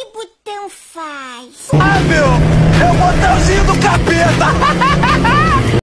botão faz? Ah, meu! É o botãozinho do carro!